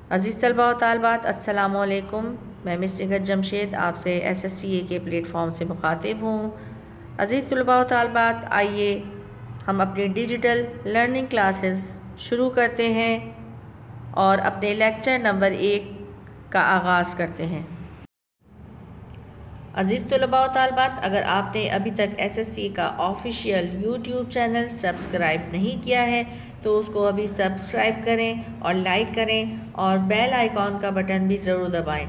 عزیز طلباء و طالبات السلام علیکم۔ میں مس نگہت جمشید آپ سے SSCA کے پلیٹ فارم سے مخاطب ہوں۔ عزیز طلباء و طالبات، آئیے ہم اپنی ڈیجیٹل لرننگ کلاسز شروع کرتے ہیں اور اپنے لیکچر نمبر 1 کا آغاز کرتے ہیں۔ عزیز طلباء و طالبات، اگر آپ نے ابھی تک SSCA کا آفیشیل YouTube چینل سبسکرائب نہیں کیا ہے تو اس کو ابھی سبسکرائب کریں اور لائک کریں اور بیل آئیکن کا بٹن بھی ضرور دبائیں۔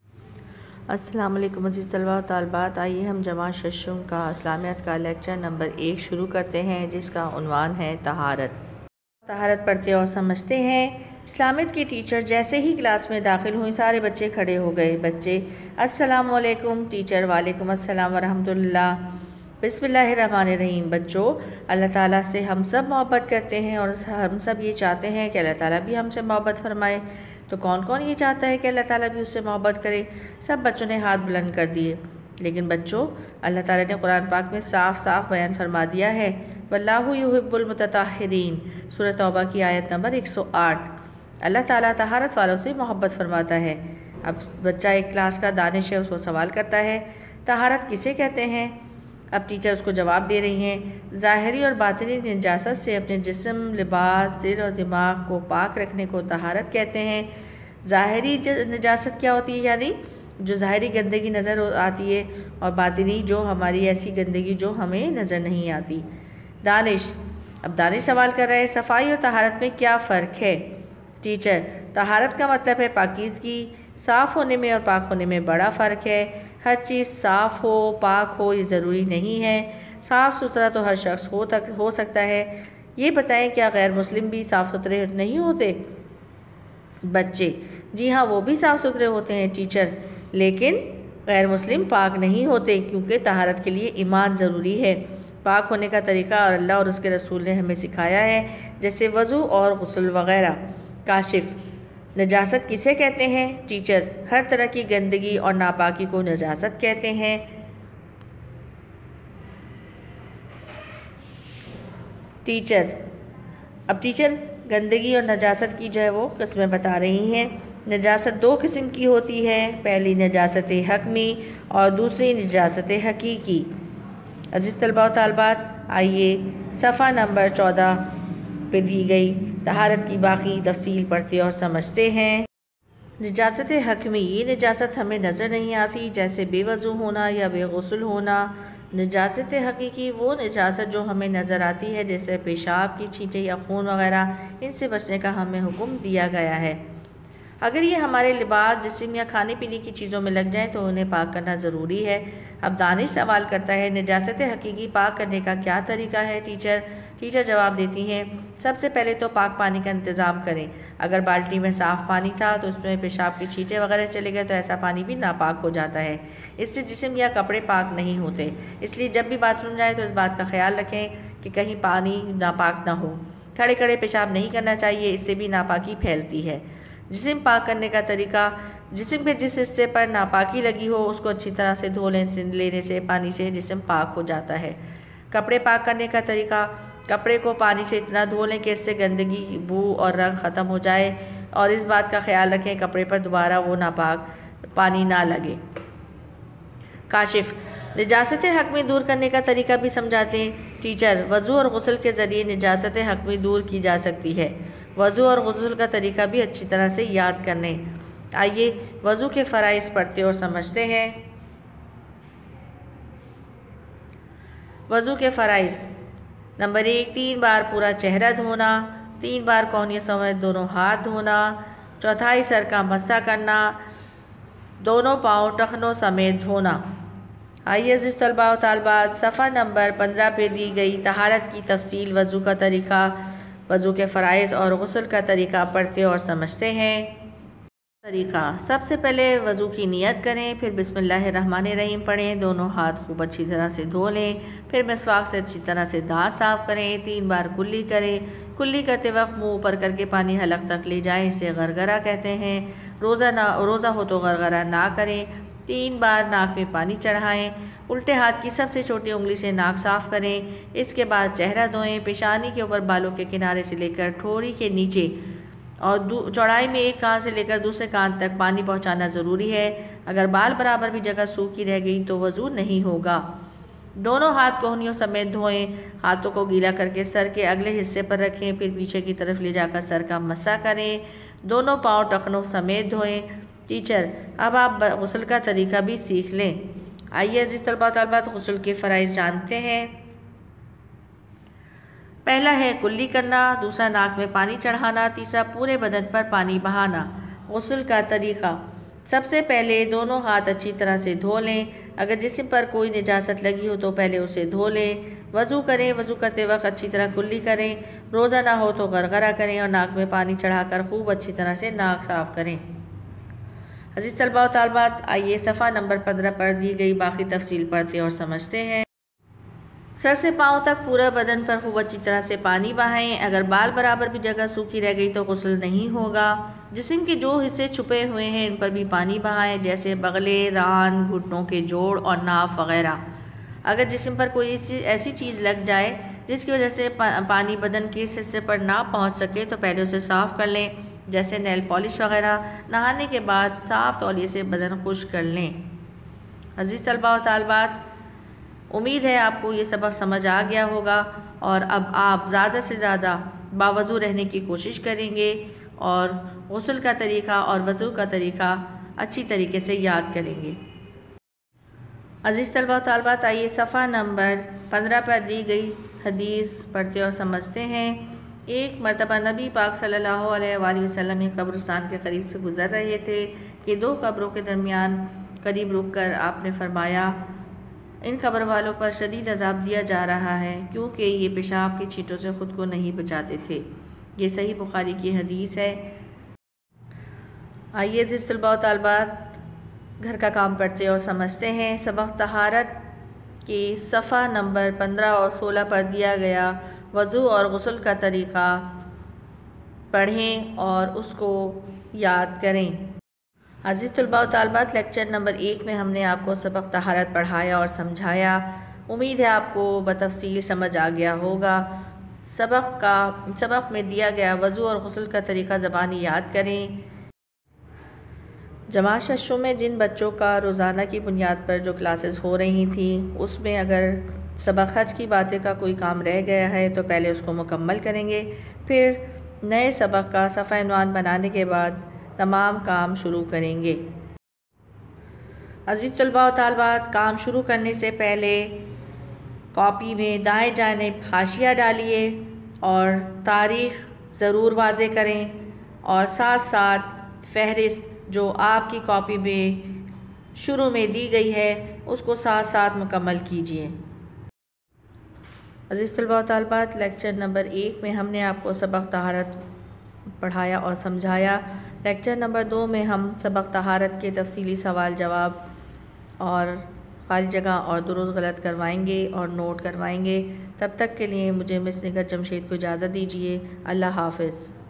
السلام علیکم عزیز طلباء و طالبات، آئیے ہم جماعت ششم کا اسلامیات کا لیکچر نمبر 1 شروع کرتے ہیں، جس کا عنوان ہے طہارت۔ طہارت پڑھتے اور سمجھتے ہیں۔ اسلامیات کی ٹیچر جیسے ہی کلاس میں داخل ہوئیں سارے بچے کھڑے ہو گئے۔ بچے السلام علیکم، ٹیچر وعلیکم السلام ورحمۃ اللہ۔ بسم اللہ الرحمن الرحیم۔ بچوں، اللہ تعالیٰ سے ہم سب محبت کرتے ہیں اور ہم سب یہ چاہتے ہیں کہ اللہ تعالیٰ بھی ہم سے محبت فرمائے۔ تو کون کون یہ چاہتا ہے کہ اللہ تعالیٰ بھی اس سے محبت کرے؟ سب بچوں نے ہاتھ بلند کر دیے۔ لیکن بچوں، اللہ تعالیٰ نے قرآن پاک میں صاف صاف بیان فرما دیا ہے، واللہ یحب المتطہرین، سورہ توبہ کی آیت نمبر 108۔ اللہ تعالیٰ طہارت والوں سے محبت فرماتا ہے۔ اب بچہ ایک کلاس کا دانش ہے، اس کو سوال کرتا ہے، طہارت کسے کہتے ہیں؟ اب ٹیچر اس کو جواب دے رہی ہیں، ظاہری اور باطنی نجاست سے اپنے جسم، لباس، دل اور دماغ کو پاک رکھنے کو طہارت کہتے ہیں۔ ظاہری نجاست کیا ہوتی ہے؟ یعنی جو ظاہری گندگی نظر آتی ہے، اور باطنی جو ہماری ایسی گندگی جو ہمیں نظر نہیں آتی۔ دانش، اب دانش سوال کر رہے ہیں، صفائی اور طہارت میں کیا فرق ہے؟ ٹیچر، طہارت کا مطلب ہے پاکیزگی، صاف ہونے میں اور پاک ہونے میں بڑا فرق ہے۔ ہر چیز صاف ہو، پاک ہو یہ ضروری نہیں ہے۔ صاف ستھرا تو ہر شخص ہو سکتا ہے۔ یہ بتائیں کیا غیر مسلم بھی صاف ستھرے نہیں ہوتے؟ بچے، جی ہاں، وہ بھی صاف ستھرے ہوتے ہیں ٹیچر، لیکن غیر مسلم پاک نہیں ہوتے، کیونکہ طہارت کے لیے ایمان ضروری ہے۔ پاک ہونے کا طریقہ اور اللہ اور اس کے رسول نے ہمیں سکھایا ہے، جیسے وضو اور غسل وغیرہ۔ کاشف، نجاست کسے کہتے ہیں؟ ٹیچر، ہر طرح کی گندگی اور ناپاکی کو نجاست کہتے ہیں۔ ٹیچر، اب ٹیچر گندگی اور نجاست کی جو ہے وہ قسمیں بتا رہی ہیں۔ نجاست 2 قسم کی ہوتی ہے، پہلی نجاست حکمی اور دوسری نجاست حقیقی۔ عزیز طلباء و طالبات، آئیے صفحہ نمبر 14 پہ دی گئی طہارت کی باقی تفصیل پڑھتے اور سمجھتے ہیں۔ نجاست حکمی، یہ نجاست ہمیں نظر نہیں آتی، جیسے بے وضو ہونا یا بے غسل ہونا۔ نجاست حقیقی وہ نجاست جو ہمیں نظر آتی ہے، جیسے پیشاب کی چھینٹیں یا خون وغیرہ، ان سے بچنے کا ہمیں حکم دیا گیا ہے۔ اگر یہ ہمارے لباس، جسم یا کھانے پینے کی چیزوں میں لگ جائیں تو انہیں پاک کرنا ضروری ہے۔ اب دانش سوال کرتا ہے، نجاست حقیقی پاک کرنے کا کیا طریقہ ہے ٹیچر جواب دیتی ہیں، سب سے پہلے تو پاک پانی کا انتظام کریں۔ اگر بالٹی میں صاف پانی تھا تو اس میں پیشاب کی چھینٹیں وغیرہ چلے گئے تو ایسا پانی بھی ناپاک ہو جاتا ہے، اس سے جسم یا کپڑے پاک نہیں ہوتے۔ اس لیے جب بھی باتھ روم جائیں تو اس بات کا خیال رکھیں کہ کہیں پانی ناپاک نہ ہو۔ کھڑے کھڑے پیشاب نہیں کرنا چاہیے، اس سے بھی ناپاکی پھیلتی ہے۔ جسم پاک کرنے کا طریقہ، جسم کے جس حصے پر ناپاکی لگی ہو اس کو اچھی طرح سے دھو لینے سے پانی سے جسم پاک ہو جاتا ہے۔ کپڑے پاک کرنے کا طریقہ، کپڑے کو پانی سے اتنا دھو لیں کہ اس سے گندگی، بو اور رنگ ختم ہو جائے، اور اس بات کا خیال رکھیں کپڑے پر دوبارہ وہ ناپاک پانی نہ لگے۔ کاشف، نجاست حکمی دور کرنے کا طریقہ بھی سمجھاتے ہیں۔ ٹیچر، وضو اور غسل کے ذریعے نجاست حکمی دور کی جا سکتی ہے۔ وضو اور غسل کا طریقہ بھی اچھی طرح سے یاد کرنے۔ آئیے وضو کے فرائض پڑھتے اور سمجھتے ہیں۔ وضو کے فرائض، نمبر 1، 3 بار پورا چہرہ دھونا، 3 بار کونی سمیت دونوں ہاتھ دھونا، چوتھائی سر کا مسح کرنا، دونوں پاؤں ٹخنوں سمیت دھونا۔ آئیے عزیز طلباء و طالبات، صفحہ نمبر 15 پہ دی گئی طہارت کی تفصیل، وضو کا طریقہ، وضو کے فرائض اور غسل کا طریقہ پڑھتے اور سمجھتے ہیں۔ طریقہ، سب سے پہلے وضو کی نیت کریں، پھر بسم اللہ الرحمن الرحیم پڑھیں، دونوں ہاتھ خوب اچھی طرح سے دھو لیں، پھر مسواک سے اچھی طرح سے دانت صاف کریں، 3 بار کلی کریں۔ کلی کرتے وقت منہ اوپر کر کے پانی حلق تک لے جائیں، اسے غرغرہ کہتے ہیں۔ روزہ ہو تو غرغرہ نہ کریں۔ 3 بار ناک میں پانی چڑھائیں، الٹے ہاتھ کی سب سے چھوٹی انگلی سے ناک صاف کریں، اس کے بعد چہرہ دھوئیں، پیشانی کے اوپر بالوں کے کنارے سے لے کر ٹھوڑی کے نیچے اور چوڑائی میں ایک کان سے لے کر دوسرے کان تک پانی پہنچانا ضروری ہے۔ اگر بال برابر بھی جگہ سوکھی رہ گئی تو وضو نہیں ہوگا۔ دونوں ہاتھ کوہنیوں سمیت دھوئیں، ہاتھوں کو گیلا کر کے سر کے اگلے حصے پر رکھیں، پھر پیچھے کی طرف لے جا کر سر کا مسح کریں۔ دونوں پاؤں ٹخنوں سمیت دھوئیں۔ ٹیچر، اب آپ غسل کا طریقہ بھی سیکھ لیں۔ آئیے عزیز طلباء و طالبات غسل کے فرائض جانتے ہیں۔ پہلا ہے کلی کرنا، دوسرا ناک میں پانی چڑھانا، تیسرا پورے بدن پر پانی بہانا۔ غسل کا طریقہ: سب سے پہلے دونوں ہاتھ اچھی طرح سے دھو لیں۔ اگر جسم پر کوئی نجاست لگی ہو تو پہلے اسے دھو لیں۔ وضو کریں، وضو کرتے وقت اچھی طرح کلی کریں۔ روزہ نہ ہو تو غرغرہ کریں اور ناک میں پانی چڑھا کر خوب اچھی طرح سے ناک صاف کریں۔ عزیز طلباء و طالبات، آئیے صفحہ نمبر 15 پر دی گئی باقی تفصیل پڑھتے اور سمجھتے ہیں۔ سر سے پاؤں تک پورا بدن پر خوب اچھی طرح سے پانی بہائیں۔ اگر بال برابر بھی جگہ سوکھی رہ گئی تو غسل نہیں ہوگا۔ جسم کے جو حصے چھپے ہوئے ہیں ان پر بھی پانی بہائیں، جیسے بغلے، ران، گھٹنوں کے جوڑ اور ناف وغیرہ۔ اگر جسم پر کوئی ایسی چیز لگ جائے جس کی وجہ سے پانی بدن کے اس حصے پر نہ پہنچ سکے تو پہلے اسے صاف کر لیں، جیسے نیل پالش وغیرہ۔ نہانے کے بعد صاف تولیے سے بدن خشک کر لیں۔ عزیز طلباء و طالبات، امید ہے آپ کو یہ سبق سمجھ آ گیا ہوگا اور اب آپ زیادہ سے زیادہ باوضو رہنے کی کوشش کریں گے اور غسل کا طریقہ اور وضو کا طریقہ اچھی طریقے سے یاد کریں گے۔ عزیز طلباء و طالبات، آئیے صفحہ نمبر 15 پر دی گئی حدیث پڑھتے اور سمجھتے ہیں۔ ایک مرتبہ نبی پاک صلی اللہ علیہ وآلہ وسلم ایک قبرستان کے قریب سے گزر رہے تھے کہ دو قبروں کے درمیان قریب رک کر آپ نے فرمایا، ان قبر والوں پر شدید عذاب دیا جا رہا ہے کیونکہ یہ پیشاب کی چھینٹوں سے خود کو نہیں بچاتے تھے۔ یہ صحیح بخاری کی حدیث ہے۔ آئیے عزیز طلباء و طالبات گھر کا کام پڑھتے اور سمجھتے ہیں۔ سبق طہارت کی صفحہ نمبر 15 اور 16 پر دیا گیا وضو اور غسل کا طریقہ پڑھیں اور اس کو یاد کریں۔ عزیز طلباء و طالبات، لیکچر نمبر 1 میں ہم نے آپ کو سبق طہارت پڑھایا اور سمجھایا۔ امید ہے آپ کو بتفصیل سمجھ آ گیا ہوگا۔ سبق میں دیا گیا وضو اور غسل کا طریقہ زبانی یاد کریں۔ جماعت ششوں میں جن بچوں کا روزانہ کی بنیاد پر جو کلاسز ہو رہی تھیں اس میں اگر سبق حج کی باتیں کا کوئی کام رہ گیا ہے تو پہلے اس کو مکمل کریں گے، پھر نئے سبق کا صفحہ عنوان بنانے کے بعد تمام کام شروع کریں گے۔ عزیز طلباء و طالبات، کام شروع کرنے سے پہلے کاپی میں دائیں جانب حاشیہ ڈالیے اور تاریخ ضرور واضح کریں اور ساتھ ساتھ فہرست جو آپ کی کاپی میں شروع میں دی گئی ہے اس کو ساتھ ساتھ مکمل کیجیے۔ عزیز طلباء و طالبات، لیکچر نمبر 1 میں ہم نے آپ کو سبق طہارت پڑھایا اور سمجھایا۔ لیکچر نمبر 2 میں ہم سبق طہارت کے تفصیلی سوال جواب اور خالی جگہ اور درست غلط کروائیں گے اور نوٹ کروائیں گے۔ تب تک کے لیے مجھے مس نگہت جمشید کو اجازت دیجیے۔ اللہ حافظ۔